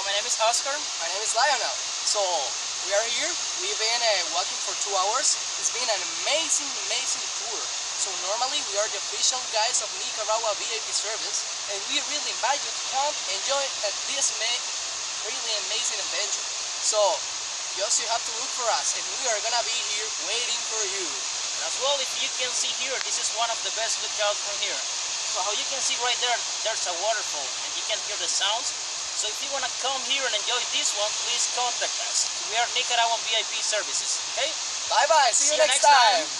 My name is Oscar. My name is Lionel. So we are here. We've been walking for 2 hours. It's been an amazing tour. So normally we are the official guides of Nicaragua VIP service, and we really invite you to come enjoy this really amazing adventure. So just you have to look for us, and we are gonna be here waiting for you. And as well, if you can see here, this is one of the best lookouts from here. So how you can see right there, there's a waterfall, and you can hear the sounds. So if you want to come here and enjoy this one, please contact us. We are Nicaraguan VIP Services, okay? Bye bye, see you next time.